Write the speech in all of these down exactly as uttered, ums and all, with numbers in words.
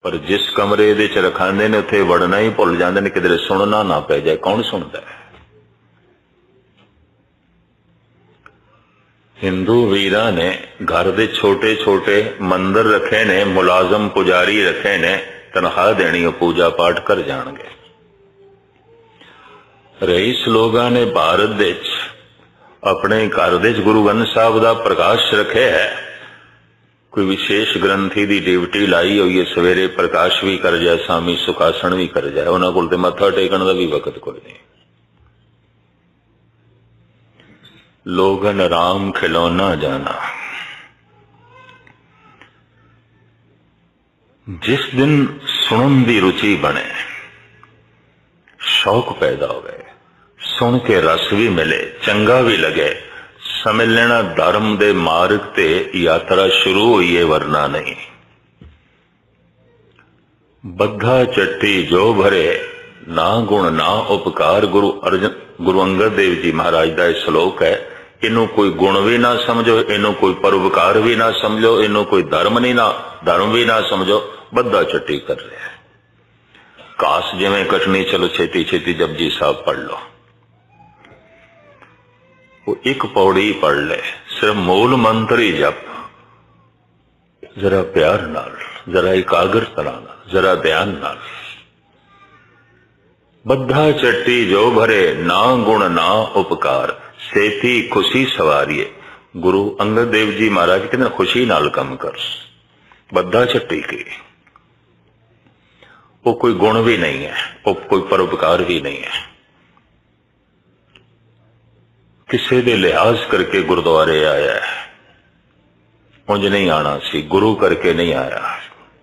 पर जिस कमरे दे च रखांदे ने उत्थे वड़ना ही भुल जांदे ने, किधरे सुनना ना पै जाए। कौन सुनता है? हिंदू वीरां ने घर दे छोटे छोटे मंदिर रखे ने, मुलाजम पुजारी रखे ने, तनख्वाह देनी पूजा पाठ कर जाणगे। रईस लोगां ने भारत दे अपने घर दे गुरु ग्रंथ साहब दा प्रकाश रखे है। कोई विशेष ग्रंथी दी ड्यूटी लाई हुई है, सवेरे प्रकाश भी कर जाए, शामी सुखासन भी कर जाए। उन्हां कोल ते मत्था टेकण दा भी वक्त कोई नहीं। लोगन राम खिलौना जाना। जिस दिन सुनन दी रुचि बने, शौक पैदा होवे, सुन के रस भी मिले, चंगा भी लगे, समझ लेना धर्म दे मार्ग ते यात्रा शुरू हुई है, वरना नहीं। बद्धा चट्टी जो भरे, ना गुण ना उपकार। गुरु अर्जन गुरु अंगद देव जी महाराज का यह श्लोक है। इनू कोई गुण भी ना समझो, इनू कोई परोपकार भी ना समझो, इनू कोई धर्म नहीं ना धर्म भी ना समझो, बद्धा चट्टी कर रहे हैं। काश जिवें कटनी, चलो छेती छेती जपजी साहब पढ़ लो। वो एक पौड़ी पढ़ ले, सिर्फ मूल मंत्र ही जप, जरा प्यार नाल, जरा एकाग्रता नाल, जरा ध्यान नाल। बद्धा चट्टी जो भरे, ना गुण ना उपकार, सेती खुशी सवारिये। गुरु अंगद देव जी महाराज कहते खुशी नाल कम कर। बद्धा चट्टी की वो कोई गुण भी नहीं है, वो कोई परोपकार भी नहीं है। किसी दे लिहाज करके गुरुद्वारे आया है, उंज नहीं आना सी, गुरु करके नहीं आया।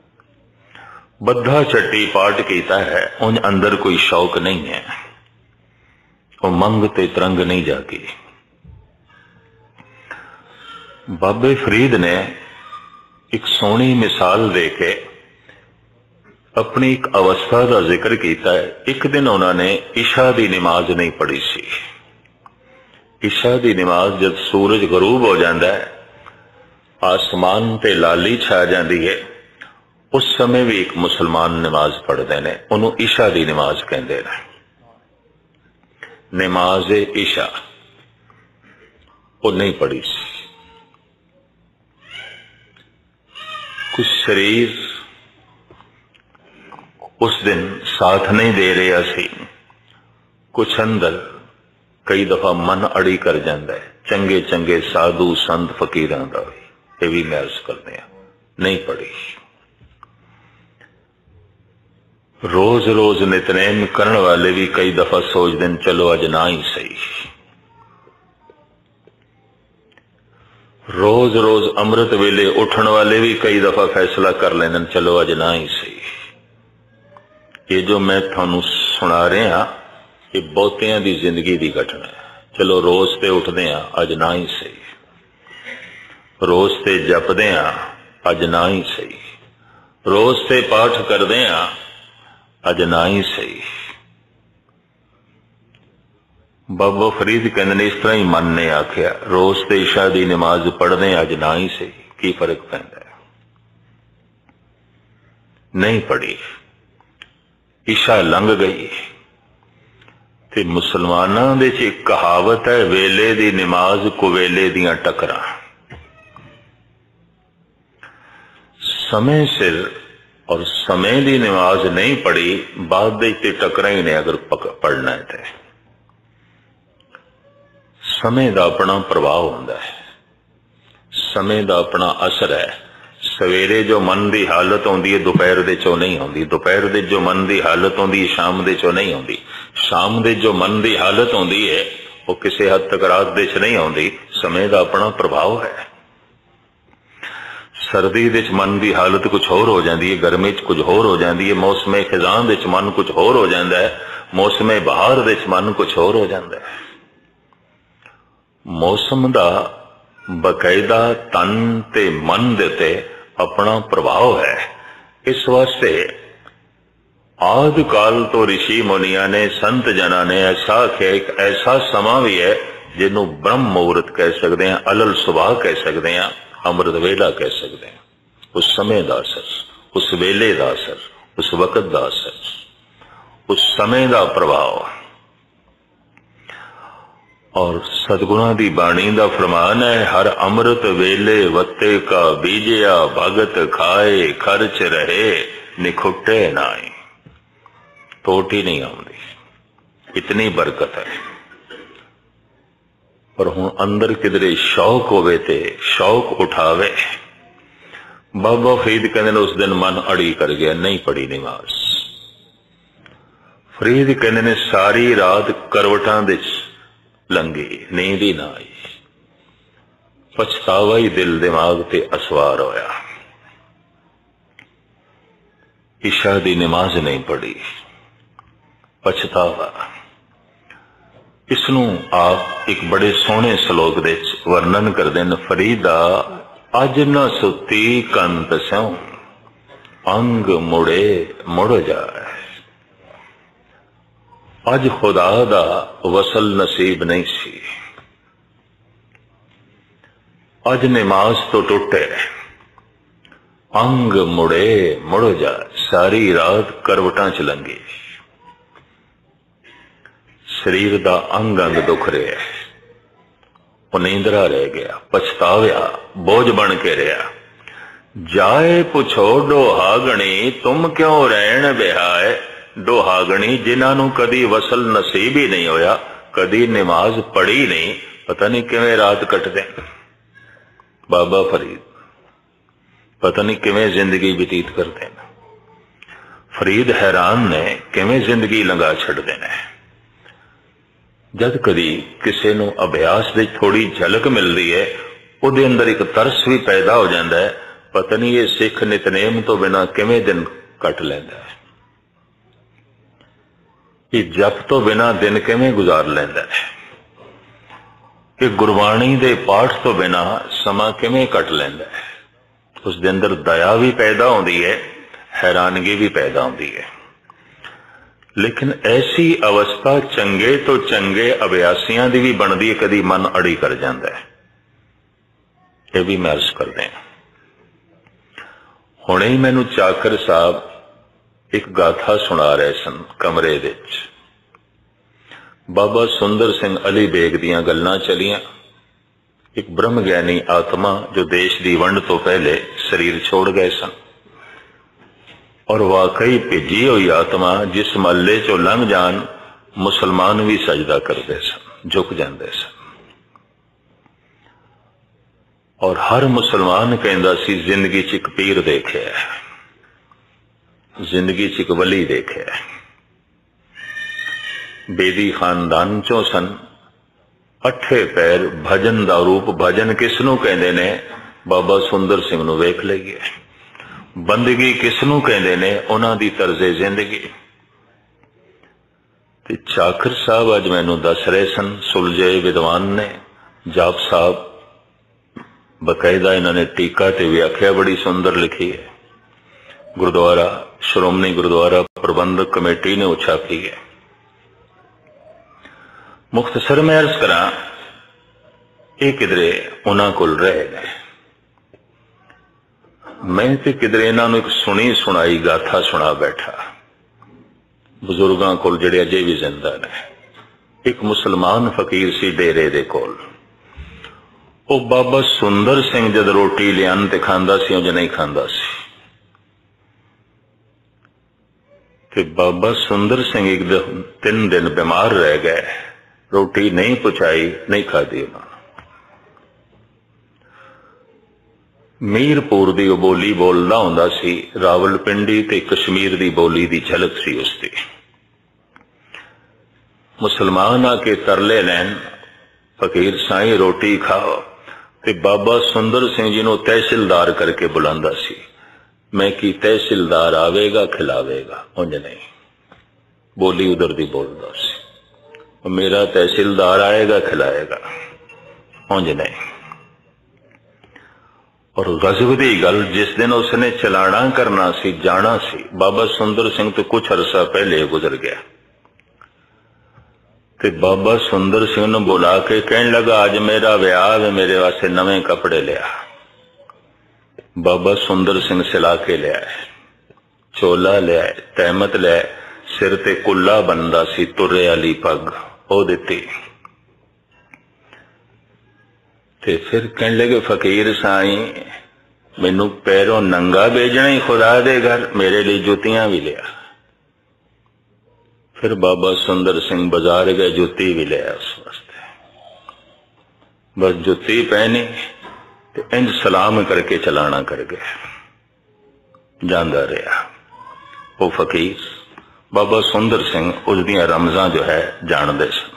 बद्धा चट्टी पाठ कीता है, उंज अंदर कोई शौक नहीं है, वो मंग ते तरंग नहीं जागी। बाबे फरीद ने एक सोहनी मिसाल दे के अपनी एक अवस्था का जिक्र किया है। एक दिन उन्होंने इशा की नमाज नहीं पढ़ी सी। इशा की नमाज जब सूरज गरूब हो जाता है, आसमान ते लाली छा जाती है, उस समय भी एक मुसलमान नमाज पढ़ते हैं, उन्होंने इशा की नमाज कहते हैं। नमाज इशा वो नहीं पढ़ी सी। कुछ शरीर उस दिन साथ नहीं दे रहा सी, कुछ अंदर कई दफा मन अड़ी कर जाता है। चंगे चंगे साधु संत फकीरां दा भी ये भी मैं अर्ज करते हैं, नहीं पढ़ी। रोज रोज नितनेम करने वाले भी कई दफा सोचते हैं चलो अज ना ही सही। रोज रोज अमृत वेले उठन वाले भी कई दफा फैसला कर लेंगे चलो अज ना ही सही। ये जो मैं थानू सुना रहा ये बहुतियां दी जिंदगी दी घटना है। चलो रोज ते उठदे आ, अज ना ही सही। रोज ते जपदे आ, अज ना ही सही। रोज ते पाठ करदे आ, अज ना ही सही। बाबा फरीद कहते इस तरह ही मन ने आख्या, रोज ते इशा दी नमाज पढ़दे अज ना ही सही। की फर्क पैंदा है? नहीं पढ़ी, इशा लंघ गई। ते मुसलमानां दे च एक कहावत है, वेले दी नमाज कुवेले दियां टकरां। समय सिर और समय दी नमाज नहीं पढ़ी, बाद दे ते टकरां ही ने अगर पढ़ना है तो। समय का अपना प्रभाव होता है, समय का अपना असर है। सवेरे जो मन की हालत होती है दोपहर दे चो नहीं होती, दोपहर दे जो मन की हालत होती है शाम दे चो नहीं होती, शाम दे जो मन की हालत होती है वो किसी हद तक रात दे च नहीं होती। समय का अपना प्रभाव है। सर्दी दे च मन की हालत कुछ होर हो जाती है, गर्मी च कुछ होर हो जाती है, मौसम खिजां दे च मन कुछ होर हो जाता है, मौसम बहार दे च मन कुछ होर हो जाता है। मौसम का बकायदा तन ते मन दे ते अपना प्रभाव है। इस वास्ते आदि काल तो ऋषि मुनिया ने संत जना ने ऐसा आख्या, एक ऐसा समा भी है जिन्हों ब्रह्म मुहूर्त कह सकते हैं, अलल सुबह कह सकते हैं, अमृत वेला कह सकते हैं। उस समय का असर उस वेले का असर, उस वक्त का असर, उस समय का प्रभाव। और सतगुणां दी बाणी का फरमान है, हर अमृत वेले वत्ते का बीजिया भगत खाए खर्च रहे निखुटे नाई। टोट ही नहीं आउंदी, इतनी बरकत है। पर हुण अंदर किधरे शौक होवे ते शौक उठावे। बाबा फरीद कहते उस दिन मन अड़ी कर गया, नहीं पढ़ी नमाज। फरीद कहते ने सारी रात करवटां दे लंघी, नींद ही ना आई। पछतावा ही दिल दिमाग ते असवार होया। इशा दी नमाज नहीं पढ़ी, पछतावा। इसनू आप एक बड़े सोहने श्लोक दे वर्णन करदे न। फरीदा अज न सुती कंत स्यों, अंग मुड़े मुड़ जाए। अज खुदा दा वसल नसीब नहीं सी, अज नमाज तो टुटे, अंग मुड़े मुड़ जाए। सारी रात करवटां च लंघी, शरीर दा अंग अंग दुख रहा है, वो नींदरा रह गया, पछताव्या, बोझ बन के रहा। जाए पुछो डोहागणी तुम क्यों रहन बिहाए। डोहागणी जिन्हों कदी वसल नसीब ही नहीं होया, कदी नमाज पढ़ी नहीं, पता नहीं किवें रात कटदे। बाबा फरीद पता नहीं किवें जिंदगी व्यतीत करते हैं। फरीद हैरान ने किवें जिंदगी लंघा छड्डदे ने। जद कदी किसी नूं अभ्यास दी थोड़ी झलक मिलती है, उहदे अंदर एक तरस भी पैदा हो जाता है, पता नहीं ये सिख नितनेम तो बिना किवें दिन कट लैंदा है, ये जप तो बिना दिन किवें गुजार लैंदा है, कि गुरबाणी दे पाठ तो बिना समा किवें कट लैंदा है। उसके अंदर दया भी पैदा होती है, हैरानगी भी पैदा होती है। लेकिन ऐसी अवस्था चंगे तो चंगे अभ्यासियां दी भी बनती है, कदी मन अड़ी कर जाता है। यह भी मैं अर्ज करते हैं। हुणे ही मैनू चाकर साहब एक गाथा सुना रहे सन कमरे विच। बाबा सुंदर सिंह अली बेग दियां गल्लां चलियां। एक ब्रह्म ज्ञानी आत्मा जो देश की वंड तो पहले शरीर छोड़ गए सन, और वाकई भेजी हुई आत्मा जिस महल्ले चो लंघ जान मुसलमान भी सजदा करते सन, झुक जाते सन। और हर मुसलमान कहता सी जिंदगी च एक पीर देखे, जिंदगी च एक वली देखे। बेदी खानदान चो सन, अठे पैर भजन दा रूप। भजन किसनू कहते ने? बाबा सुंदर सिंह नू वेख लईए। बंदगी किसनू कहते ने? उन्हां दी तर्जे जिंदगी। ते चाकर साहब अज मैनू दस रहे सन, सुलझे विद्वान ने, जाप साहब बकायदा इन्होंने टीका ते व्याख्या बड़ी सुंदर लिखी है। गुरुद्वारा श्रोमणी गुरुद्वारा प्रबंधक कमेटी ने छापी है। मुख्तसर में अर्ज करा, ये किधरे उन्हां कोल रहे ने, मैं ते किधरे इन्हां नू एक सुनी सुनाई गाथा सुना बैठा। बुजुर्गां कोल जिहड़े अजे भी जिंदा ने। एक मुसलमान फकीर सी डेरे दे कोल। ओ बाबा सुंदर सिंह जद रोटी लियान ते खांदा सी, उंज नहीं खांदा सी। ते बाबा सुंदर सिंह एक दिन तीन दिन बीमार रह गए, रोटी नहीं पहुंचाई, नहीं खाधी उन्होंने। मीरपुर दी बोली बोलदा हुंदा सी, रावलपिंडी ते कश्मीर दी बोली दी झलक सी उसदी। मुसलमान आके तरले लैन, फकीर साईं रोटी खाओ, ते बाबा सुंदर सिंह जी नूं तहसीलदार करके बुलांदा सी। मैं की तहसीलदार आवेगा खिलावेगा, उंज नहीं। बोली उधर दी बोलदा सी, मेरा तहसीलदार आएगा खिलाएगा, उंज नहीं। और गजब दी गल, जिस दिन उसने चलाना करना सी, जाना सी, बाबा सुंदर सिंह तो कुछ अरसा पहले गुजर गया। ते बाबा सुंदर सिंह ने बुला के कहने लगा, अज मेरा ब्याह है, मेरे वास्ते नवे कपड़े लिया। बाबा सुंदर सिंह सिला के लिया। चोला लिया, तहमत लिया, सिर ते कुल्ला बनदा सी, तुरे वाली पग ओ दिती। ते फिर कहने लगे फकीर साई मैनू पैरों नंगा भेजना ही खुदा दे घर, मेरे लिए जुतियां भी लिया। फिर बाबा सुंदर सिंह बाजार गए, जुती भी लिया उस वास्ते। बस जुती पहनी ते इंज सलाम करके चलाना कर गया, जांदा रहा वो फकीर। बाबा सुंदर सिंह उसदियां रमजां जो है जानते सन।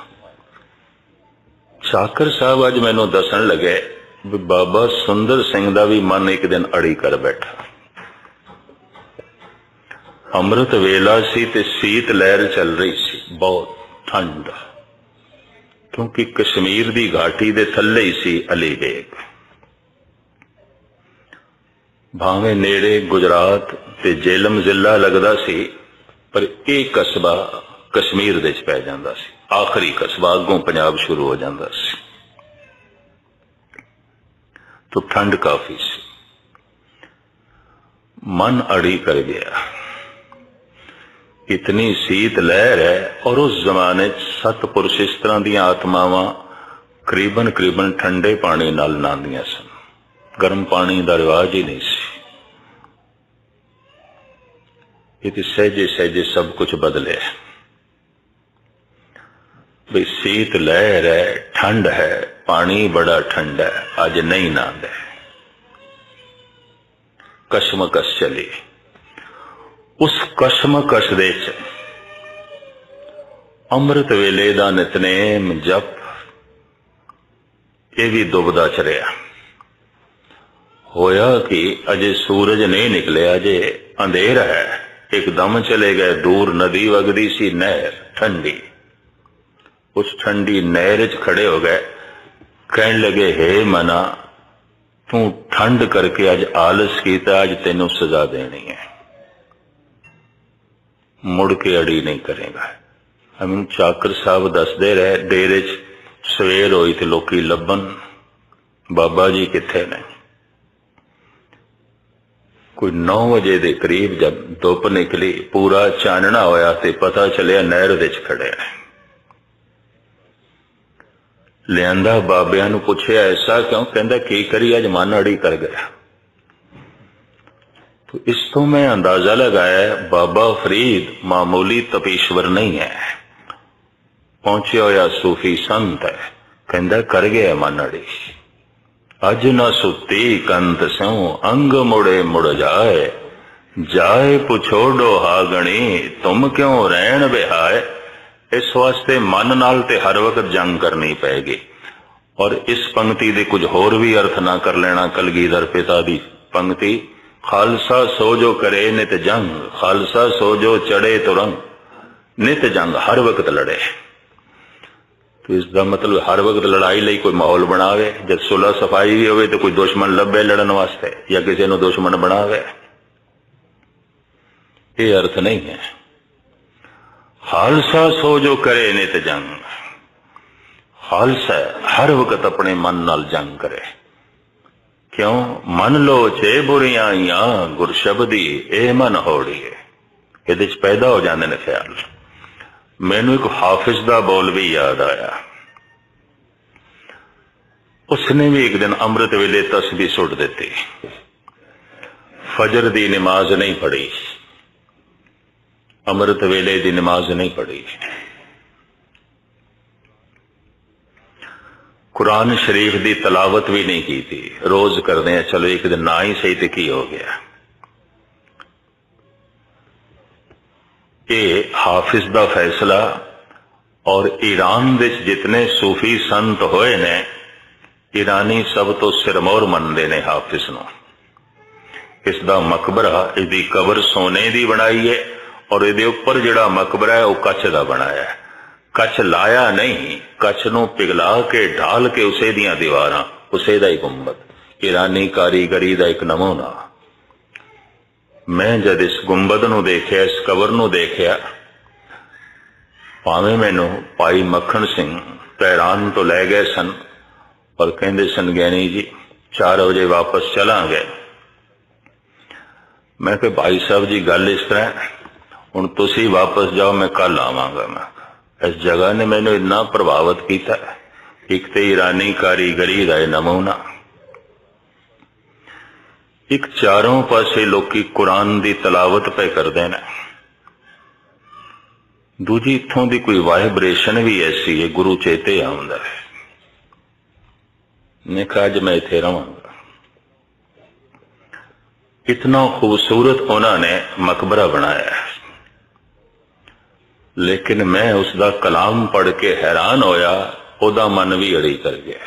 चाकर साहब अज मैनू दसन लगे भी बाबा सुंदर सिंह दा भी मन एक दिन अड़ी कर बैठा। अमृत वेला सी ते शीत लहर चल रही सी, बहुत ठंड, क्योंकि कश्मीर दी घाटी दे थल्ले ही सी अली बेग। भावें नेड़े गुजरात ते जेलम जिला लगदा सी, पर एक कस्बा कश्मीर दे च पै जांदा सी, आखिरी कस्बा, अगों पंजाब शुरू हो जाता सी। तो ठंड काफी सी, मन अड़ी कर गया। इतनी शीत लहर है, और उस जमाने सतपुरुष इस तरह दी आत्मावां करीबन करीबन ठंडे पानी नाल नहांदियां सन, गर्म पानी का रिवाज ही नहीं सी। ये सहजे सहजे सब कुछ बदले। भाई शीत लहर है, ठंड है, पानी बड़ा ठंडा है, अज नहीं नहांदे, कशमकश चली। उस कशमकश दे च अमृत वेले दा नितनेम जप ये भी दुबदा चरिया। होया कि अजे सूरज नहीं निकले, अजे अंधेरा है। एकदम चले गए, दूर नदी वगदी सी, नहर ठंडी। उस ठंडी नहर च खड़े हो गए, कहने लगे हे मना, तू ठंड करके अज आलस कीता, अज तेनू सजा देनी है, मुड़ के अड़ी नहीं करेगा। हम चाकर साहब दसदे रहे, डेरे च सवेर होई ते लोकी लभन बाबा जी किथे ने। कोई नौ बजे के करीब जब धुप निकली, पूरा चानना होया ते पता चलिया नहर दे च खड़े हैं। लियांदा बाबिया नू पुछया ऐसा क्यों? कहंदा की करी, अज मन अड़ी कर गया। तो इस तो मैं अंदाजा लगाया बाबा फरीद मामूली तपीश्वर नहीं है, पहुंचे होया सूफी संत है। कहंदा कर गया मन अड़ी, अज न सुती कंत स्यों, अंग मुड़े मुड़ जाए, जाए पुछोड़ो हागणी, तुम क्यों रहन बिहाए। इस वास्ते मन नाल ते हर वक्त जंग करनी पैगी। और इस पंक्ति दे कुछ होर भी अर्थ ना कर लेना। कलगीधर पिता दी पंक्ति, खालसा सो जो करे नित जंग, खालसा सो जो चढ़े तुरंग, नित जंग, हर वक्त लड़े। तो इसका मतलब हर वक्त लड़ाई लई कोई माहौल बनावे, जब सुलह सफाई भी होवे तो कोई दुश्मन लभे लड़न वास्ते या किसी को दुश्मन बनावे, ये अर्थ नहीं है। खालसा सो जो करे नित जंग, खालसा हर वक्त अपने मन नाल जंग करे। क्यों? मन लो चे बुरियां गुर शब्दी ए मन होड़िए, ये पैदा हो जाते हैं ख्याल। मैनू एक हाफिज दा बोल भी याद आया। उसने भी एक दिन अमृत वेले तस्बीह सुट दी, फजर दी नमाज नहीं पढ़ी, अमृत वेले दी नमाज नहीं पढ़ी, कुरान शरीफ दी तलावत भी नहीं की थी। रोज करते हैं, चलो एक दिन ना ही सही तो की हो गया। ये हाफिज दा फैसला। और ईरान दे जितने सूफी संत होए ने, ईरानी सब तो सिरमौर मनदे ने हाफिज नूं। इसदा मकबरा, इसदी कबर सोने दी बनाई है, और इहदे उपर जिहड़ा मकबरा है वह कच्छ दा बनाया है। कच्छ लाया नहीं, कच्छ नूं पिघला के ढाल के उसे दियां दीवारां, उसे दा ही गुंबद। ईरानी कारीगरी दा एक नमूना। मैं जद इस गुंबद नूं देखिया, इस कबर नूं देखिया, भावें मैनू भाई मक्खण सिंह तहरान तो लै गए सन और कहंदे सन ज्ञानी जी चार बजे वापस चलांगे। मैं कहा भाई साहब जी गल इस तरह, हुण तुसीं वापस जाओ, मैं कल आवांगा। मैं इस जगह ने मैनू इन्ना प्रभावित किया। एक तो ईरानी कारीगरी का नमूना, एक चारों पासे लोकी कुरान की तलावत पे करते हैं, दूजी इत्थों की कोई वाइब्रेशन भी ऐसी है, गुरु चेते आउंदा है। मैं कहा अज मैं इत्थे रहांगा। इतना खूबसूरत उन्होंने मकबरा बनाया है, लेकिन मैं उसका कलाम पढ़ के हैरान होया, ओदा मन भी अड़ी कर गया।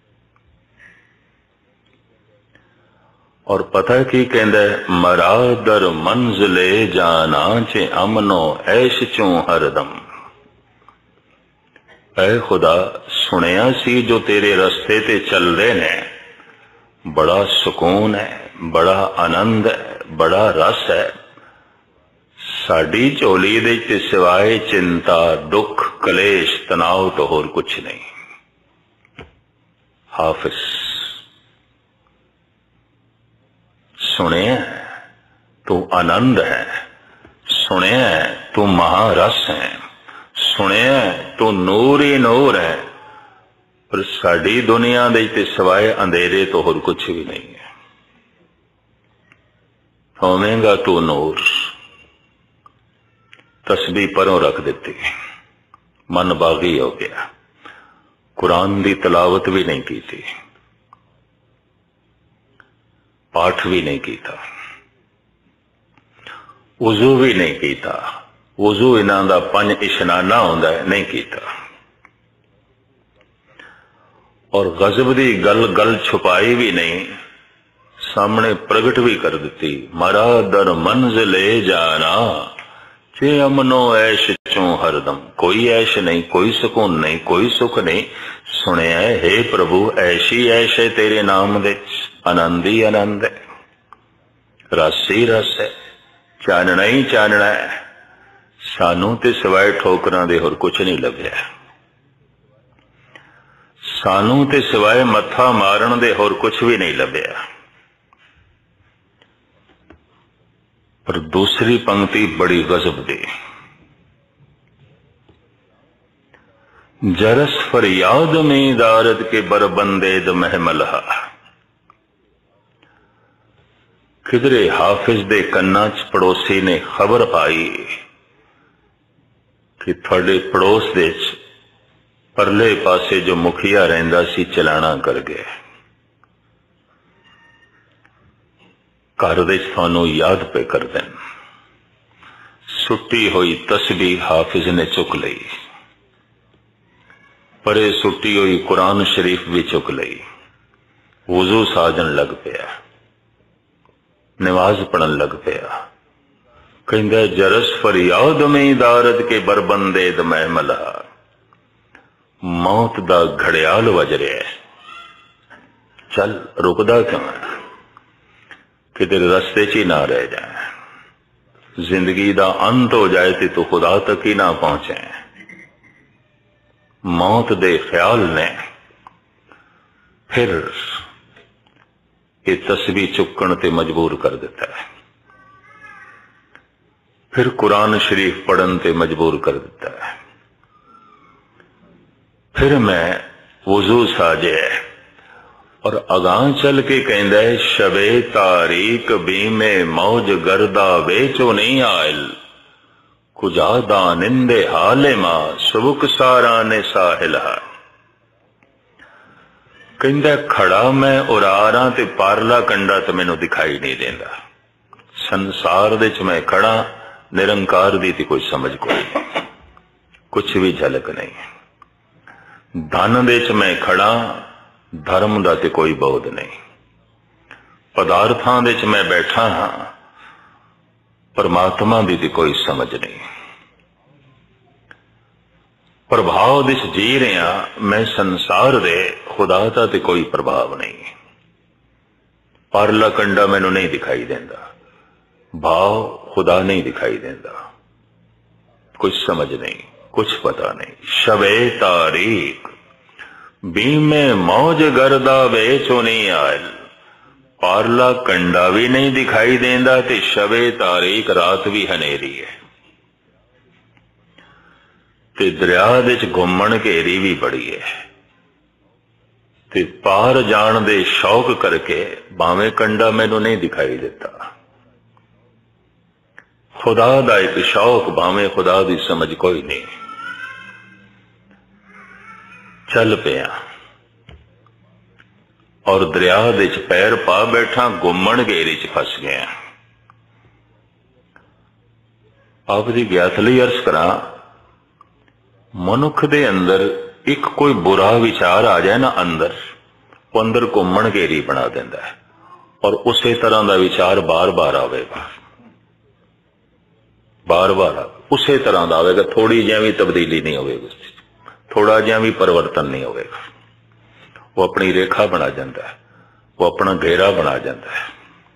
और पता की कहंदा है, मरा दर मंजिले जाना चे अमनो ऐश चू हरदम। ऐ खुदा, सुनिया सी जो तेरे रस्ते ते चल रहे ने, बड़ा सुकून है, बड़ा आनंद है, बड़ा रस है। साडी झोली दे ते सिवाए चिंता, दुख, कलेश, तनाव तो होर कुछ नहीं। हाफिज, सुने तू आनंद है, सुने तू महारस है, सुने तू नूर ही नूर है, पर साडी दुनिया दे ते सिवाए अंधेरे तो होर कुछ भी नहीं है। होवेगा तू नूर। तस्बीह परों रख दी, मन बागी हो गया, कुरान की तलावत भी नहीं की थी, पाठ भी नहीं किया, वजू भी नहीं किया। वजू इन्हां दा पंज इशनाना होंदा है, नहीं किया। और गजब की गल गल छुपाई भी नहीं, सामने प्रगट भी कर दी। मरा दर मंजिले जाना चे अमनो ऐश चू हरदम। कोई ऐश नहीं, कोई सुकून नहीं, कोई सुख नहीं। सुने हे प्रभु, ऐशी ऐश है तेरे नाम दे, आनंद ही आनंद है, रस ही रस है, चानना ही चानना है। सानू ते सिवाए ठोकरां दे होर कुछ नहीं लभ्या, सानू ते सिवाए मत्था मारन दे होर कुछ भी नहीं लभ्या। पर दूसरी पंक्ति बड़ी गजब दी, जरस फरियाद में दारद के बरबंदे द महमलहा। किधरे हाफिज दे कन्ना च पड़ोसी ने खबर पाई कि थोड़े पड़ोस दे परले पासे जो मुखिया रहिंदा सी चलाना कर गए। घर दे थानू याद पे कर देन। सुट्टी हुई तस्बीह हाफिज ने चुक लई, परे सुट्टी हुई कुरान शरीफ भी चुक लई, वजू साजन लग पिया, नमाज पढ़न लग पिया। कहंदा जरस फरियाद में दारद के बरबंदे द महमला। मौत दा घड़ियाल वज रहा है, चल रुकदा क्यों है, किधर रस्ते च ही ना रह जाए। जिंदगी दा अंत हो जाए तो तू खुदा तक ही ना पहुंचे। मौत दे ख्याल ने फिर ये तस्बीह चुकन ते मजबूर कर दिता है, फिर कुरान शरीफ पढ़न ते मजबूर कर दिता है। फिर मैं वजू साजे और अगां चल के कहंदा है, शबे तारीक बीमे मौज गर्दा वेचो नहीं आयल, कुजादा निंदे हाले मां सुबुक सारा ने साहिला। कहंदा खड़ा मैं उरारा ते पारला कंडा तो मैनू दिखाई नहीं देंदा। संसार दे च मैं खड़ा, निरंकार दी ती कोई समझ कोई नहीं, कुछ भी झलक नहीं। धन दे च मैं खड़ा, धर्म दा ते कोई बोध नहीं। पदार्थां दे च मैं बैठा हाँ, परमात्मा दी ते कोई समझ नहीं। प्रभाव दिस जी रहा मैं संसार दे, खुदा दा ते कोई प्रभाव नहीं। पारला कंडा मैनू नहीं दिखाई देंदा, भाव खुदा नहीं दिखाई देंदा, कुछ समझ नहीं, कुछ पता नहीं। शबे तारीक बीमे मौज गर्दा बेचो नहीं आयल, पारला कंडा भी नहीं दिखाई देंदा ते शबे तारीक रात भी हनेरी है ते दरिया दे च घुमण घेरी भी बड़ी है ते पार जान दे शौक करके भावें कंडा मैनू नहीं दिखाई देता। खुदा दा एक शौक भावें खुदा दी समझ कोई नहीं। चल पिया और दरिया दे च पैर पा बैठा, घुमण घेरी च फस गया। आप दी ज्ञात लई अर्ज करा, मनुख दे अंदर एक कोई बुरा विचार आ जाए ना अंदर, वो अंदर घुमण घेरी बना देंदा है और उसी तरह का विचार बार बार आवेगा, बार बार उसी तरह का आवेगा। थोड़ी जिहा भी तब्दीली नहीं होगी, थोड़ा जिहा भी परिवर्तन नहीं होगा। वो अपनी रेखा बना जाता है, वो अपना घेरा बना जाता है।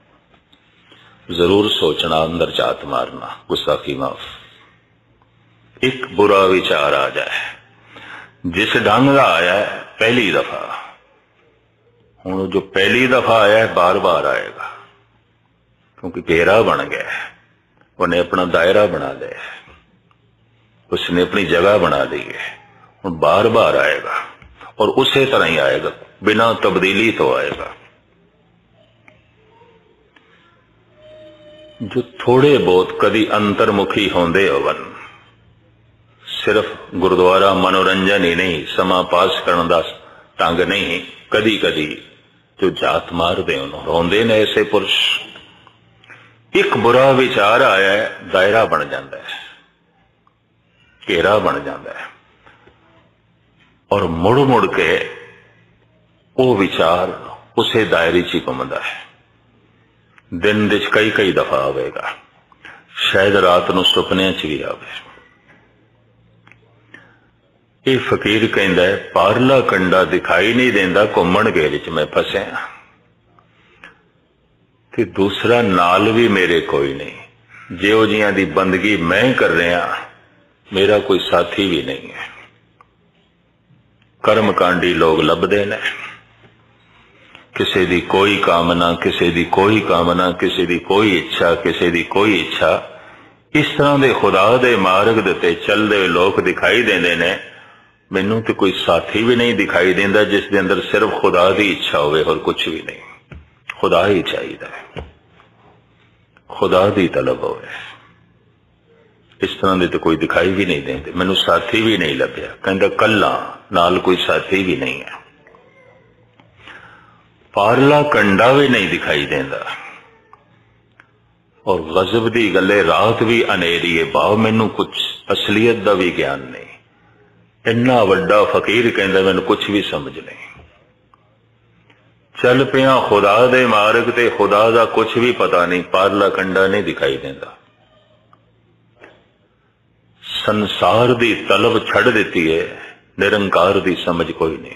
जरूर सोचना, अंदर झात मारना, गुस्साखी माफ। एक बुरा विचार आ जाए, जिस ढंग का आया है पहली दफा, हुण जो पहली दफा आया है बार बार आएगा, क्योंकि घेरा बन गया है। उन्हें अपना दायरा बना लिया है, उसने अपनी जगह बना ली है। हुण बार बार आएगा और उसी तरह ही आएगा, बिना तब्दीली तो आएगा। जो थोड़े बहुत कदी अंतर्मुखी होंदे होवन, सिर्फ गुरुद्वारा मनोरंजन ही नहीं, समा पास करने का ढंग नहीं, कदी कदी जो जात मारदे रोंदे ने ऐसे पुरुष। एक बुरा विचार आया है, दायरा बन जाता है, घेरा बन जाता है और मुड़ मुड़ के वो विचार उसे दायरे च ही घूमता है। दिन दे कई कई दफा आवेगा, शायद रात नूं सुपने च भी आवे। ये फकीर कहंदा है, पारला कंडा दिखाई नहीं देंदा, घुमण घेरे च मैं फसिया ते दूसरा नाल भी मेरे कोई नहीं। जिहो जिहां दी बंदगी मैं कर रहा, मेरा कोई साथी भी नहीं है। कर्मकांडी लोग लभदे ने, किसी दी कोई कामना, किसी दी कोई कामना, किसी दी कोई इच्छा, किसी दी कोई इच्छा। इस तरह दे खुदा दे मार्ग दे चलदे लोग दिखाई देंदे ने। मैनू तो कोई साथी भी नहीं दिखाई देंदा जिस दे अंदर सिर्फ खुदा दी इच्छा होवे और कुछ भी नहीं। खुदा ही चाहिए, खुदा दी तलब होवे। इस तरह दे तो कोई दिखाई भी नहीं देंदे। मैनू साथी भी नहीं लभ्या, कहंदा कल्ला, नाल कोई साथी भी नहीं है। पारला कंडा भी नहीं दिखाई देंदा और गजब दी गले रात भी अनेरी है। भाव मैनू कुछ असलियत दा भी ज्ञान नहीं। इन्ना वड्डा फकीर कहंदा मैनू कुछ भी समझ नहीं। चल पिया खुदा दे मार्ग ते, खुदा दा कुछ भी पता नहीं, पारला कंडा नहीं दिखाई देंदा। संसार दी तलब छड़ देती है, निरंकार दी समझ कोई नहीं।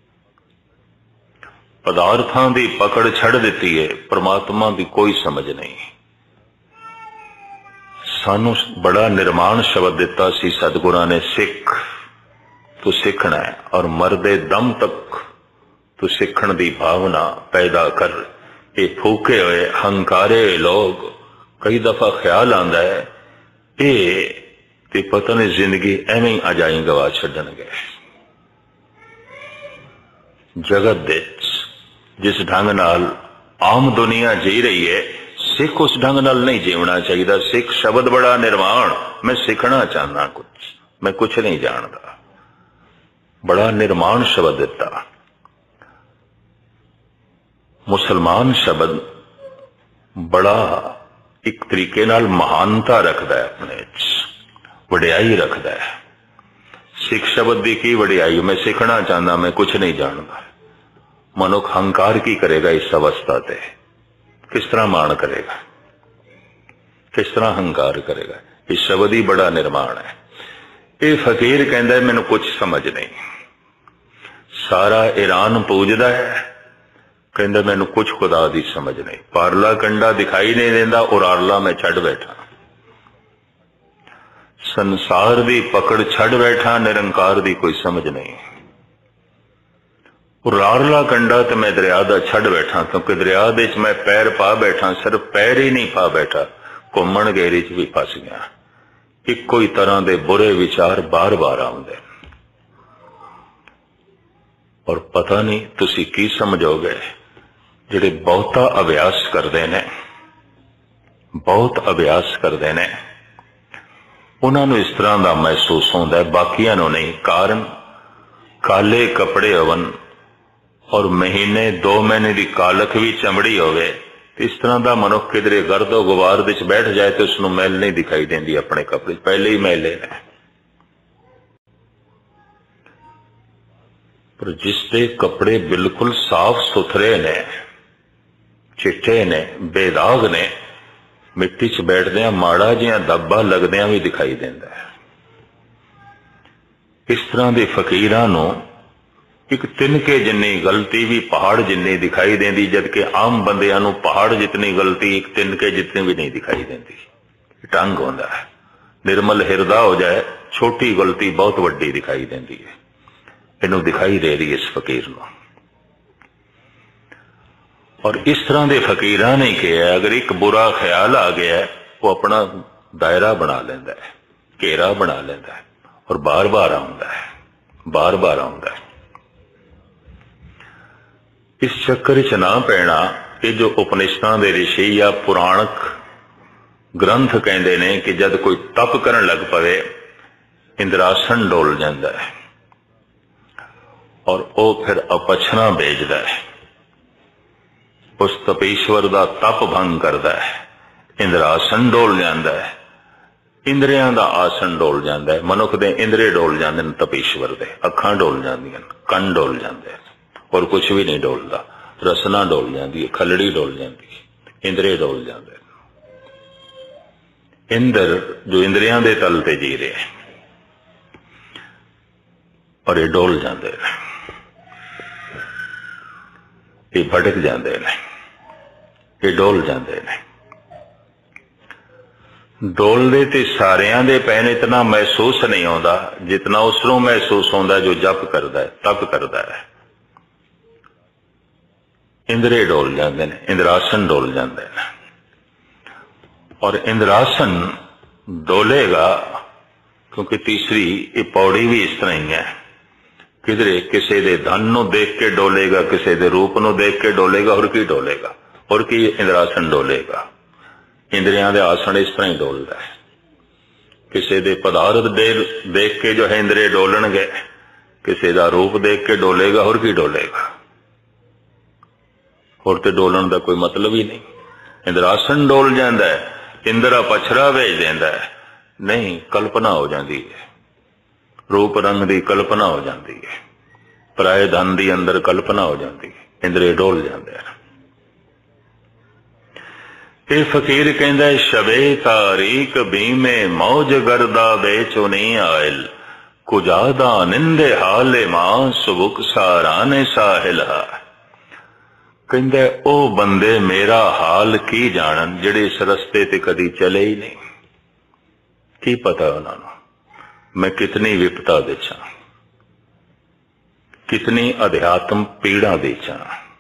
पदार्थां दी पकड़ छड़ देती है, परमात्मा की कोई समझ नहीं। सानू बड़ा निर्माण शब्द दिता सी सतगुरां ने, सिख तू सीखना है और मरदे दम तक तू सीखण दी भावना पैदा कर। ये फूके हुए हंकारे लोग, कई दफा ख्याल आंदा है ये ते पता नहीं जिंदगी एवं अजाई गवा छड्डणगे। जगत दे जिस ढंग नाल आम दुनिया जी रही है, सिख उस ढंग नाल नहीं जीवना चाहिए। सिख शब्द बड़ा निर्माण, मैं सीखना चाहना कुछ, मैं कुछ नहीं जानता। बड़ा निर्माण शब्द दिता। मुसलमान शब्द बड़ा एक तरीके नाल महानता रखता है, अपने वडियाई रखता है। सिख शब्द की की वडियाई, मैं सीखना चाहना, मैं कुछ नहीं जानता। मनुख हंकार की करेगा इस अवस्था ते? किस तरह मान करेगा, किस तरह हंकार करेगा? इस शब्द ही बड़ा निर्माण है। ये फकीर कहता है मैनू कुछ समझ नहीं। सारा ईरान पूजदा है, कहता मैनू कुछ खुदा दी समझ नहीं। पारला कंडा दिखाई नहीं देंदा, उरारला मैं छड़ बैठा। संसार दी पकड़ छड़ बैठा, निरंकार दी कोई समझ नहीं। रारला कंडा तो मैं दरिया दा छड़ बैठा, क्योंकि दरिया दे च मैं पैर पा बैठा, सिर्फ पैर ही नहीं पा बैठा, घूमन घेरी च भी फस गया। इको ही तरह के बुरे विचार बार बार आउंदे और पता नहीं तुसी की समझोगे। जिहड़े बहुता अभ्यास करते ने, बहुत अभ्यास करते ने, उन्होंने इस तरह का महसूस होता है, बाकियां नूं नहीं। कारण काले कपड़े होवन और महीने दो महीने की कालख भी चमड़ी होवे, इस तरह का मनुख किधरे गर्दो गुबार विच बैठ जाए तो उसनूं मैल नहीं दिखाई देंदी, अपने कपड़े पहले ही मैले ने। पर जिसके कपड़े बिल्कुल साफ सुथरे ने, चिट्टे ने, बेदाग ने, मिट्टी च बैठदे माड़ा जिहा धब्बा लगदिया भी दिखाई देंदा है। इस तरह के फकीरां नूं एक तिनके जिन्नी गलती भी पहाड़ जिन्नी दिखाई देंदी, जबकि आम बंदियां नूं पहाड़ जितनी गलती एक तिनके जितनी भी नहीं दिखाई देंदी। ढंग होंदा है, निर्मल हिरदा हो जाए, छोटी गलती बहुत वड्डी दिखाई देंदी है। इनू दिखाई दे रही इस फकीर नूं। और इस तरह के फकीरां ने कहा, अगर एक बुरा ख्याल आ गया है, वो अपना दायरा बना लेंदा है, घेरा बना लेंदा है और बार बार आउंदा है, बार बार आउंदा है। इस चक्कर च ना पैना। ये जो उपनिषदां दे ऋषि या पुराणक ग्रंथ कहते ने कि जब कोई तप करन लग पवे, इंद्रासन डोल जाता है और वो फिर अपछना भेजदा है, उस तपेश्वर का तप भंग करता है। इंद्रासन डोल जाता है, इंद्रियां का आसन डोल जाता है, मनुख दे इंद्रे डोल जाते हैं, तपेश्वर दे अखां डोल जांदियां, कंन डोल जाते हैं और कुछ भी नहीं डोलता। रसना डोल जाती है, खलड़ी डोल जाती है, इंद्रे डोल जाते। इंद्र जो इंद्रियां दे तल ते जी रहे और ये डोल जाते हैं, ये भटक जाते हैं, ये डोल जाते हैं। डोलदे ते सारियां दे पैन इतना महसूस नहीं होता जितना उसनों महसूस होता जो जप करता है, तप करता है। इंद्रे डोल जाते हैं, इंद्रासन डोल जाते हैं। और इंद्रासन डोलेगा क्योंकि तीसरी ये पौड़ी भी इस तरह ही है, किधरे किसी दे धन नूं देख के डोलेगा, किसी दे रूप नूं देख के डोलेगा, और की डोलेगा, और की इंद्रासन डोलेगा। इंद्रियां दे आसन इस तरह ही डोलता है। किसी दे पदार्थ दे देख के जो है इंद्रिय डोलणगे, किसी दा रूप देख के डोलेगा, और की डोलेगा, और तो डोलन का कोई मतलब ही नहीं। इंद्रासन डोल जाता है, इंद्रा पछरा भेज देता है, नहीं कल्पना हो जाती है, रूप रंग की कल्पना हो जाती है, पराए धन की अंदर कल्पना हो जाती है, इंद्रे डोल जाते हैं। ये फकीर कहता है, शबे तारीक बीमे मौज गर्दा बेचो नहीं आयल, कुजादा निंदे हाले मां सुबुक साराने साहिला। कहता है ओ बंदे मेरा हाल की जानन जिहड़े इस रस्ते ते कदी चले ही नहीं। की पता उन्होंने मैं कितनी विपता देचा, कितनी अध्यात्म पीड़ा देचा।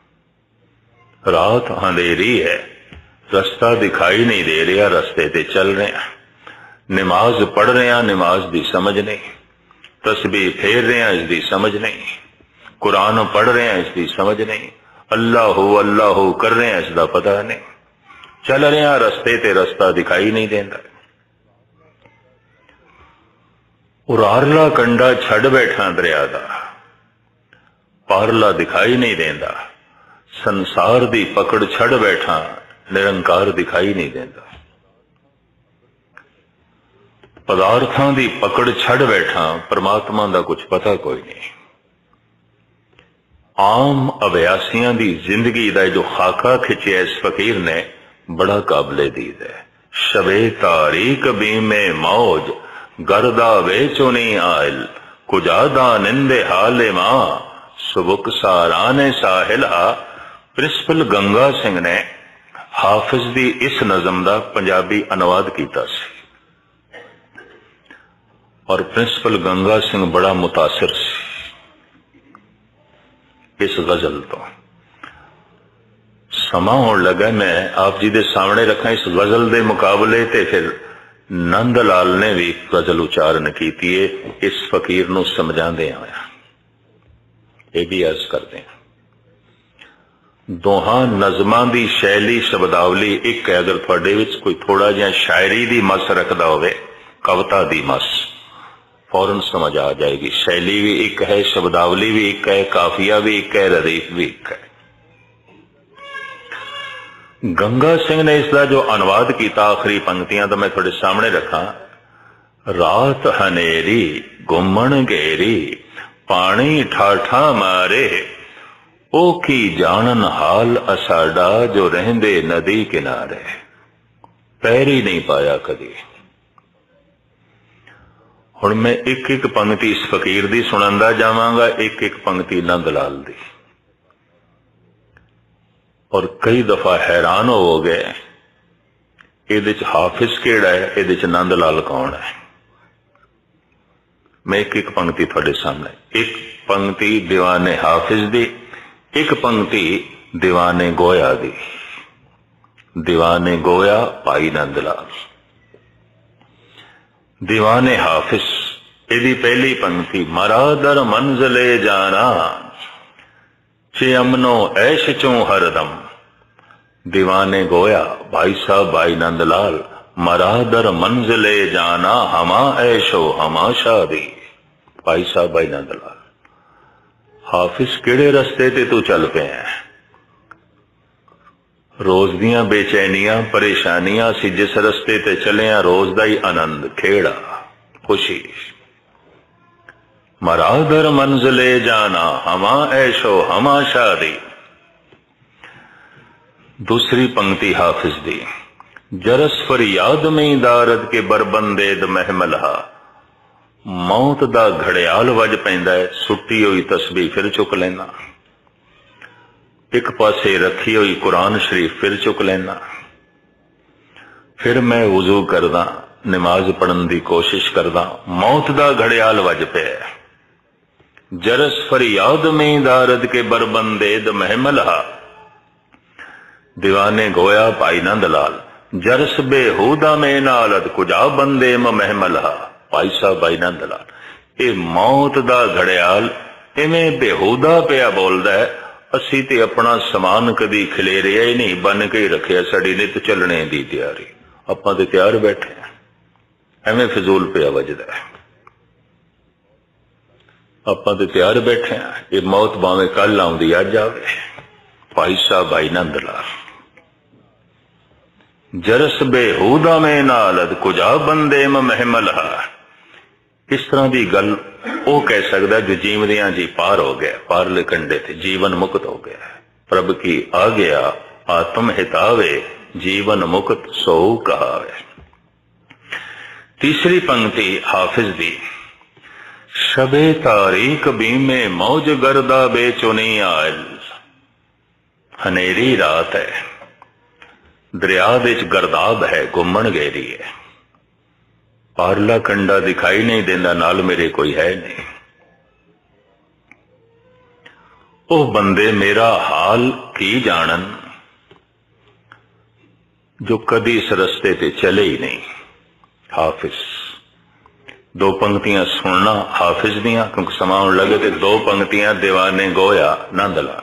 रात अंधेरी है, रास्ता दिखाई नहीं दे रहा, रास्ते ते चल रहे हैं, नमाज पढ़ रहे हैं, नमाज दी समझ नहीं, तस्बीह फेर रहे हैं, इसकी समझ नहीं, कुरान पढ़ रहे हैं, इसकी समझ नहीं, अल्लाह हो अल्लाह हो कर रहे हैं, इसका पता नहीं, चल रहे हैं रस्ते ते रास्ता दिखाई नहीं देता। उरारला कंडा छड़ बैठा दरिया दा, पारला दिखाई नहीं देता, संसार दी पकड़ छड़ बैठा, निरंकार दिखाई नहीं देता, पदार्थां दी पकड़ छड़ बैठा, परमात्मा दा कुछ पता कोई नहीं। आम अभ्यासियां दी जिंदगी दा जो खाका खिंचिया इस फकीर ने, बड़ा काबिले दीद है। शबे तारीक बीमे मौज गर्दा बेचो नहीं आयल, कुजादा निंदे हाले मां सुबुक साराने साहिला। प्रिंसिपल गंगा सिंह ने हाफिज दी इस नज़म दा पंजाबी अनुवाद कीता सी और प्रिंसिपल गंगा सिंह बड़ा मुतासिर सी। इस गजल तो समा होने लगा मैं आप जी के सामने रखा इस गजल के मुकाबले ते फिर नंद लाल ने भी गजल उच्चारण की है इस फकीर नूं समझाते आया ये भी अर्ज करते हैं। दोहां नज़मां दी शैली शब्दावली एक है अगर थोड़े विच कोई थोड़ा जिहा शायरी दी मस रखदा होवे कविता दी मस फौरन समझ आ जाएगी। शैली भी एक है शब्दावली भी एक है काफिया भी एक है रदीफ भी एक है। गंगा सिंह ने इसका जो अनुवाद किया आखिरी पंक्तियां तो मैं थोड़े सामने रखा। रात हनेरी घुमन घेरी पानी ठाठा मारे ओ की जानन हाल असाडा जो रहंदे नदी किनारे पैर ही नहीं पाया कदी। हुण मैं एक एक पंक्ति इस फकीर दी सुणांदा जावांगा एक एक पंक्ति नंद लाल दी और कई दफा हैरान हो गए इहदे च हाफिज केड़ा है इहदे च नंद लाल कौन है। मैं एक एक पंक्ति थोड़े सामने एक पंक्ति दीवाने हाफिज दी एक पंक्ति दीवाने गोया दी। दीवाने गोया भाई नंदलाल दीवाने हाफिज इहदी पहली पंक्ति मरादर मंजले जाना चे अमनो ऐश चो हरदम। दीवाने गोया भाई साहब भाई नंदलाल मरादर मंजले जाना हमा ऐशो हमा शादी। भाई साहब भाई नंदलाल हाफिज केड़े रस्ते ते तू चल पे है। रोज दियां बेचैनियां परेशानियां सी जिस रस्ते ते चले रोज दा ही आनंद खेड़ा खुशी। मरादर मंजिले जाना हमा ऐशो हमा शादी। दूसरी पंक्ति हाफिज दी जरस फरियाद में दारद के बरबंदेद महमलहा। मौत दा घड़ियाल वज पैंदा है सुट्टी हुई तस्बीह फिर चुक लेना। एक पासे रखी हुई कुरान शरीफ फिर चुक लेना। फिर मैं वुजू करदा नमाज पढ़न की कोशिश करदा मौत दा घड़ियाल वज पे। जरस फरियाद में दारद के बरबंदेद महमलहा। दीवाने गोया भाई नंदलाल जरस बेहूदा में नालद कुजा बंदे महमलहा। भाई साहब भाई नंदलाल ये मौत दा घड़ियाल इवें बेहूदा पिया बोलदा है। असी ते अपना समान कदी खिलेरिया ही नहीं बन के ही रखिया साड़ी नित चलने दी तैयारी आपां ते तैयार बैठे एवें फिजूल पिया वजदा है। आपां ते तैयार बैठे ये मौत भावें कल आउंदी अज आवे। भाई साहब भाई नंदलाल जरस बेहूदा में नालद कुजा बंदे महमलहा। इस तरह की गल वो कह सकता जो जीवदियां जी पार हो गया पारले कंडे थे जीवन मुक्त हो गया। प्रभ की आ गया आत्म हितावे जीवन मुक्त सो कहावे। तीसरी पंक्ति हाफिज दी शबे तारीक बीमे मौज गर्दा बेचुनी आयल। हनेरी रात है दरिया विच गर्दाब है घुमन घेरी है। पारला कंडा दिखाई नहीं देंदा नाल मेरे कोई है नहीं। ओ बंदे मेरा हाल की जानन जो कदी इस रस्ते ते चले ही नहीं। हाफिज दो पंक्तियां सुनना हाफिज दियां क्योंकि समा होने लगे तो दो पंक्तियां दीवाने गोया नंदलाल।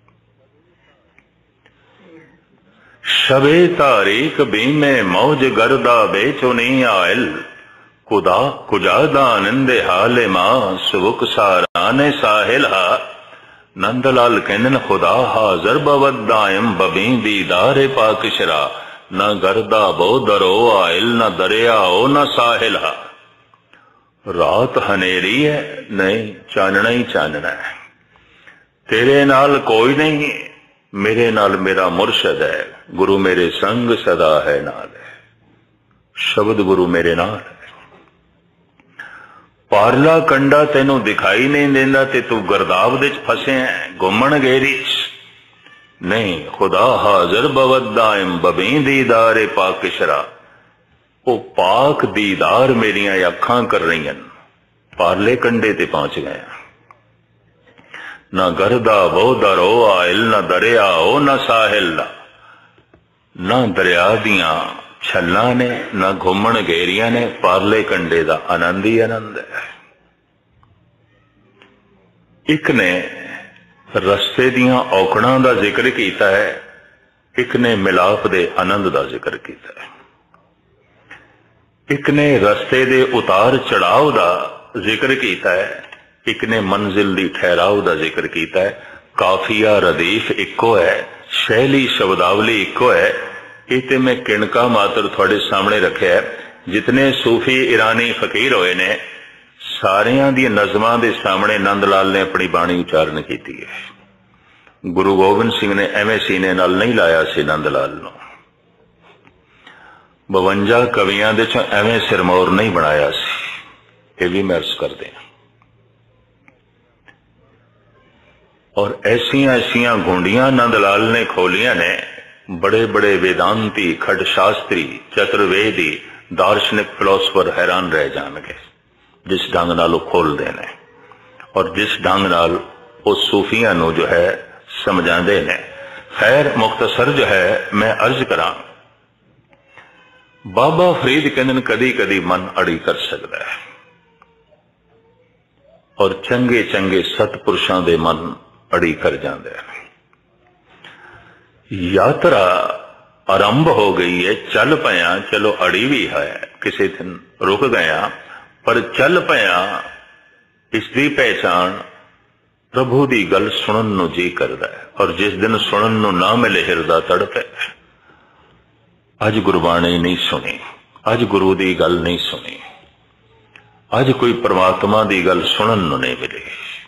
शबे तारीक बीमे मौज गर्दा बेचुनी आयल। खुदा कुजादा नंदे हाले मां सुबुक साराने साहिला। नंदलाल कहने खुदा हाजर बवदायम बबी दीदारे पाकिशरा। न गर्दा बो दरो आयल न दरिया ओ न साहिला। रात हनेरी है नहीं चानना ही चानना है। तेरे नाल कोई नहीं मेरे नाल मेरा मुर्शद है। गुरु मेरे संग सदा है नाल है। शब्द गुरु मेरे नाल है। पारला कंडा तेनू दिखाई नहीं देंदा ते तू गर्दाब दे फसे है घुमन घेरी नहीं। खुदा हाजर बवदायम बबी दीदारे पाकिशरा। वो पाक दीदार मेरिया अखां कर रही हैं पारले कंडे ते पहुंच गए। ना गरदा वो दरो आयल, ना दरिया ओ ना साहिल, ना दरिया दियां छल्लां ने, ना घुमण घेरियां ने, पारले कंडे दा आनंद ही आनंद है। एक ने रस्ते दियां औकड़ां दा जिक्र कीता है, एक ने मिलाप दे आनंद दा जिक्र कीता है। एक ने रस्ते दे उतार चढ़ाव दा जिक्र कीता है, एक ने मंजिल दी ठहराव दा जिक्र कीता है। काफिया रदीफ इको है, शैली शब्दावली इको है। ये मैं किणका मात्र थोड़े सामने रखे है। जितने सूफी ईरानी फकीर होए ने सारियां दी नज़मां दे सामने नंद लाल ने अपनी बाणी उचारण की है। गुरु गोबिंद सिंह ने एवं सीने नाल नहीं लाया सी नंद लाल नूं। बवंजा कवियां दे चों एवं सिरमौर नहीं बनाया सी, ये भी मैं अर्ज कर दें। और ऐसियां ऐसियां गुंडियां नंद लाल ने खोलियां ने, बड़े बड़े वेदांती, खड शास्त्री, चतुर्वेदी, दार्शनिक फिलोसफर हैरान रह जाएंगे जिस ढंग नाल वो खोलते ने और जिस ढंग नाल वो सूफियां नूं जो है समझाते ने। खैर मुख्तसर जो है मैं अर्ज करा, बाबा फरीद कहते कदी कदी मन अड़ी कर सकता है और चंगे चंगे सतपुरुषों के मन अड़ी कर जाते हैं। यात्रा आरंभ हो गई है, चल पया, चलो अड़ी भी है, किसी दिन रुक गया पर चल पया। इसकी पहचान प्रभु की गल सुनन नूं जी करदा है और जिस दिन सुनन नूं ना मिले हिरदा तड़पे। अज गुरबाणी नहीं सुनी, अज गुरु की गल नहीं सुनी, अज कोई परमात्मा की गल सुनन नूं नहीं मिली।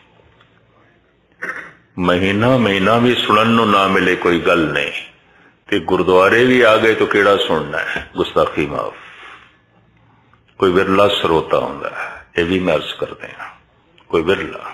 महीना महीना भी सुनन नूं ना मिले कोई गल नहीं, ते गुरुद्वारे भी आ गए तो केड़ा सुनना है। गुस्ताखी माफ, कोई विरला श्रोता होंदा है, ये भी मैं अर्ज करते हैं, कोई विरला।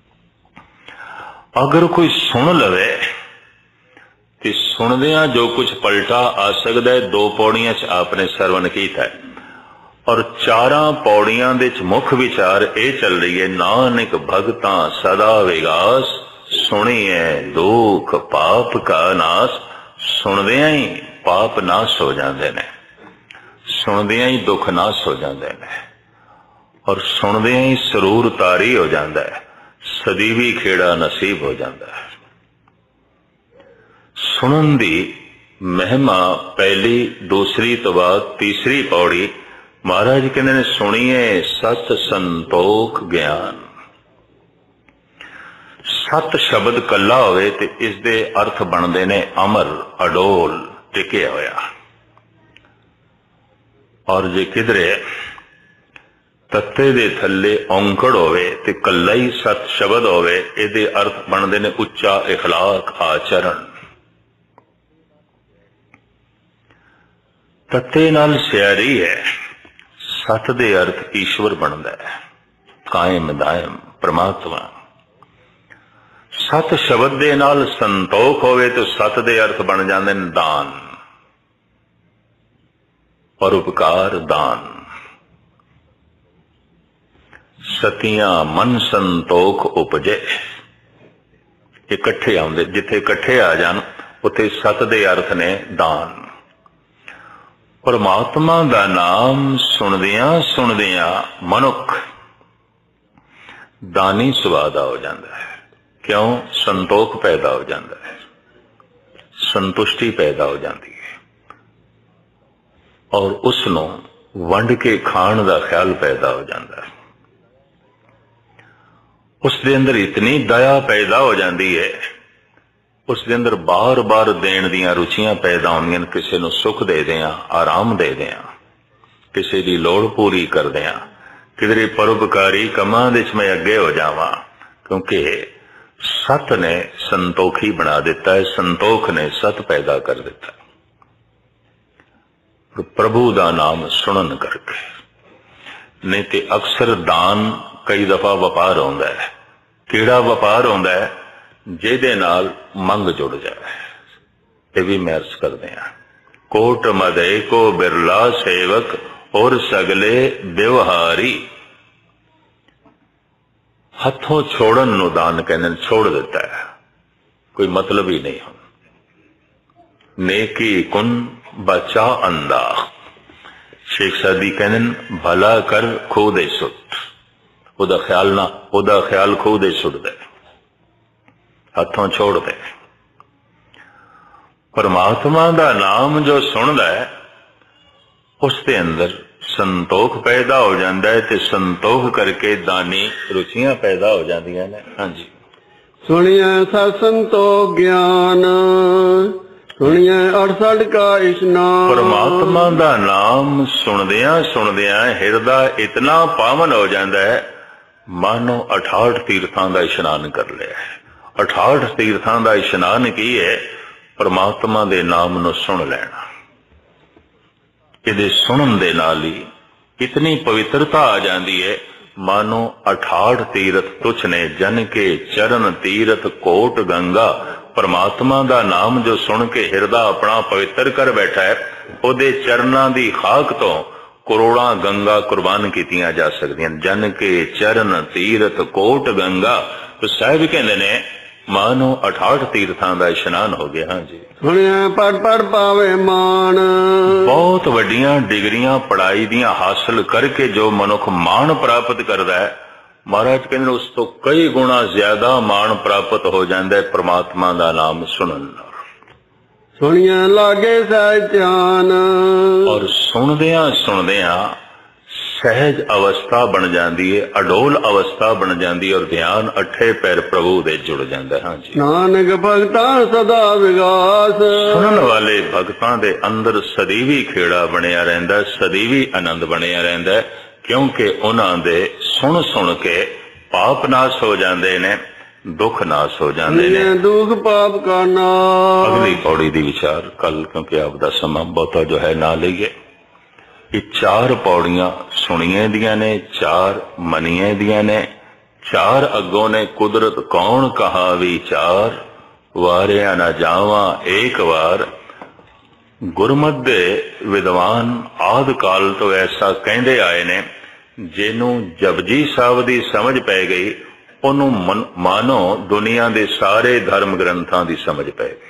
अगर कोई सुन लवे तो सुनदिया जो कुछ पलटा आ सकता है। दो पौड़ियां च आपने सरवण किया है और चारा पौड़ियां दे च मुख विचार ये चल रही है, नानक भगतां सदा विगास, सुनिए दुख पाप का नाश। सुनदिया ही पाप नाश हो जाते हैं, सुनदिया ही दुख नाश हो जाते हैं और सुनदिया ही सरूर तारी हो जाता है, सदीवी खेड़ा नसीब हो जाता है। सुनन दी महिमा पहली दूसरी तो बाद तीसरी पौड़ी महाराज कहते ने, सुनिए सत संतोख ज्ञान। सत शब्द कला होवे ते इसदे अर्थ बनते ने अमर, अडोल, टिकिया होया। और जे किधरे तत्ते दे थले औंकड़ होवे ते कला ही सत शब्द होवे, इहदे अर्थ बनते ने उच्चा इखलाक, आचरण। तत्ते नाल सियारी है, सत दे अर्थ ईश्वर बनता है, कायम दायम परमात्मा। सत शब्द दे नाल संतोख होवे तो सत दे अर्थ बन जाते हैं दान, परोपकार, दान। सतियां मन संतोख उपजे, इकट्ठे आउंदे, जिथे इकट्ठे आ जान उथे सत दे अर्थ ने दान। परमात्मा दा नाम सुनदियां सुनदियां मनुख दानी सुभाव दा हो जाता है। क्यों? संतोख पैदा हो जाता है, संतुष्टि पैदा हो जाती है और उसनों वंड के खाण दा ख्याल पैदा हो जाता है। उसके अंदर इतनी दया पैदा हो जाती है, उसके अंदर बार बार देण दियां रुचियां पैदा होंदियां। किसी नूं सुख दे दियां, आराम दे दियां, किसी की लोड़ पूरी कर दियां, किधरे परोपकारी कमां दे च मैं अगे हो जावां। क्योंकि सत ने संतोखी बना दिता है, संतोख ने सत पैदा कर दिता है। तो प्रभु दा नाम सुनन करके, नहीं तो अक्सर दान कई दफा वपार होंदा है। केड़ा वपार होंदा है? जिहदे नाल मंग जुड़ जाए। ये भी मैं अर्ज करदे हां, कोट मदे को बिरला सेवक और सगले व्यवहारी। हथों छोड़न नु दान कहने, छोड़ देता है, कोई मतलब ही नहीं हो। नेकी कुन बचा अंदा, शेख सादी कहने भला कर खो दे सुट, ओदा ख्याल ना, ओदा ख्याल खो दे सुट दे, हथों छोड़ दे। परमात्मा दा नाम जो सुनदा है उसके अंदर संतोख पैदा हो जाता है, ते संतोख करके दानी रुचियां पैदा हो जांदियां ने। हाँ जी, सुनिए सतसंतोख ज्ञान, सुनिए अड़सठ का स्नान। परमात्मा दा नाम सुनदियां सुनदियां हिरदा इतना पावन हो जाता है मानो अठाठ तीर्थां दा इशनान कर लिया है। अठाठ तीर्थां दा इशनान की है? परमात्मा दे नाम नु सुन लेना। इहदे सुनन दे नाल ही इतनी पवित्रता आ जाती है मानो अठाठ तीरथ तुच्छ ने, जन के चरण तीरथ कोट गंगा। परमात्मा दा नाम जो सुन के हिरदा अपना पवित्र कर बैठा है, ओदे चरणां दी खाक तो करोड़ां गंगा कुर्बान कीतियां जा सकदियां। जन के चरण तीरथ कोट गंगा, तो साहिब कहंदे ने मानो अठाठ तीर्थां दा इशनान हो गया। हाँ जी, सुनिए पढ़ पढ़ पावे मान। बहुत वड्डियां डिग्रियां पढ़ाई दियां हासिल करके जो मनुख मान प्राप्त करता है, महाराज कहते उस तो कई गुणा ज्यादा मान प्राप्त हो जाता है परमात्मा दा नाम सुनन। सुनिए लागे सहज ध्यान, और सुनदियां सुनदियां सहज अवस्था बन जाती है, अडोल अवस्था बन जाती है, और ध्यान अठे पैर प्रभु दे जुड़ जाता है। हाँ जी, नानक भगतां सदा विगास। सुनन वाले भगतां दे अंदर सदैवी खेड़ा बनिया रहिंदा, सदैवी आनंद बनिया रहिंदा, क्योंकि उन्हां दे सुन सुन के पाप नाश हो जाते ने, दुख नाश हो जाते ने। दुख पाप का नाश। अगली पौड़ी दी विचार कल, क्योंकि आपका समा बहुता जो है ना लईए। ये चार पौड़ियां सुनिए दियां ने, चार मनिए दियां ने, चार अगों ने कुदरत कौन कहा विचार, वारिया ना जावा एक बार। गुरमत दे विद्वान आद काल तो ऐसा कहते आए ने, जिन्हों जपजी साहब दी समझ पै गई ओनू मानो दुनिया दे सारे धर्म ग्रंथां दी समझ पै गई।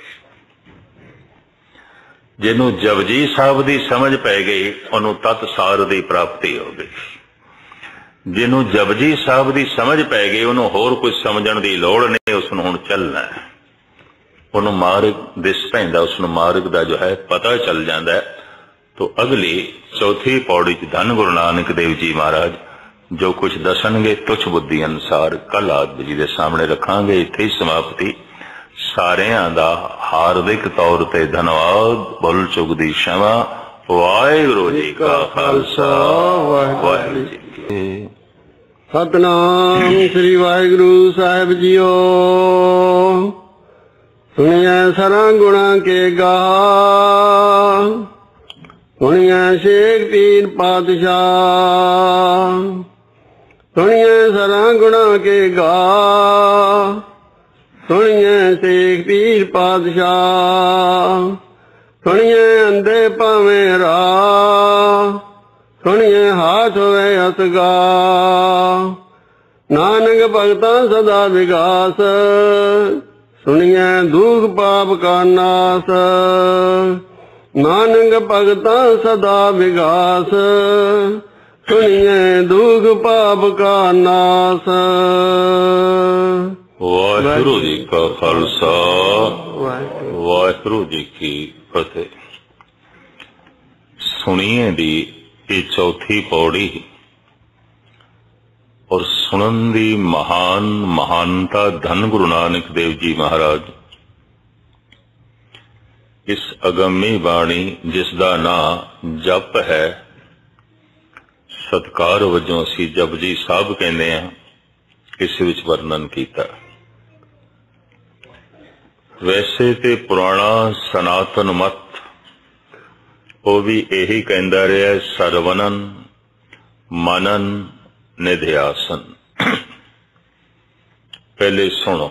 जिन्हों जपजी साहब दी समझ पै गई ओनू तत्सार दी प्राप्ति हो गई। जिन्हों जपजी साहब दी समझ पै गई ओनू होर कुछ समझण दी लोड़ नहीं, उसनूं हुण चलना है। ओनू मार्ग दिस पैंदा, उसनूं मार्ग दा जो है पता चल जाता है। तो अगली चौथी पौड़ी च धन गुरु नानक देव जी महाराज जो कुछ दसणगे तुच्छ बुद्धि अनुसार कल आप जी दे सामने रखांगे। इत्थे ही समाप्ति। सारियां दा हार्दिक तौर ते धन्यवाद। भुल चुक दी क्षमा। वाहिगुरू जी का खालसा, वाहिगुरू जी की। सतनाम श्री वाहिगुरू साहिब जीओ। सुनिए सरा गुणा के गा, सुनिए शेख पीर पातशाह। सुनिए सरा गुणा के गा, सुनिए शेख पीर पातशाह। सुनिए अंधे पावे राह, सुनिए हाथ होवे असगा। नानक भगता सदा विकास, सुनिए दुख पाप का नाश। नानक भगता सदा विकास, सुनिए दुख पाप का नाश। वाहिगुरू जी का खालसा, वाहिगुरू जी की फतेह। सुनिए दी ये चौथी पौड़ी और सुनन दी महान महानता धन गुरु नानक देव जी महाराज। इस अगमी बाणी जिसदा नाम जप है, सत्कार वजों असी जपजी साहब कहते हैं, इस विच वर्णन किया। वैसे ते पुराना सनातन मत वो भी यही कहता रहा, सरवनन मनन निध्यासन। पहले सुनो,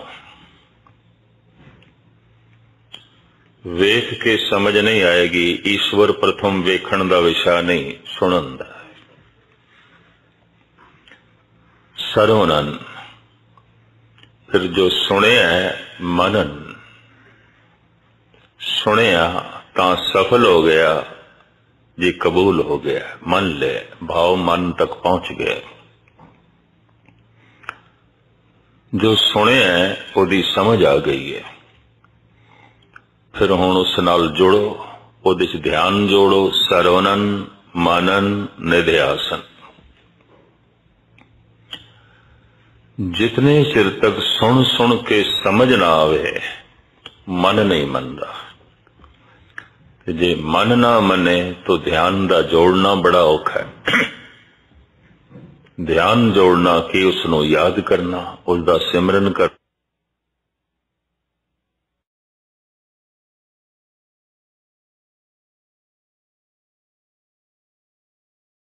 वेख के समझ नहीं आएगी। ईश्वर प्रथम वेखण दा विषय नहीं, सुनन दा। सरवनन फिर जो सुनिया मनन, सुनिया तां सफल हो गया जी कबूल हो गया, मन ले भाव मन तक पहुंच गए। जो सुनिया ओदी समझ आ गई है, फिर हुण उस नाल जुड़ो, ओदे च ध्यान जोड़ो, सरवणन मनन निध्यासन। जितने चिर तक सुन सुन के समझ ना आवे मन नहीं मनदा। जे मन ना मने तो ध्यान दा जोड़ना बड़ा औखा है। ध्यान जोड़ना कि उसनों याद करना, उसका सिमरन कर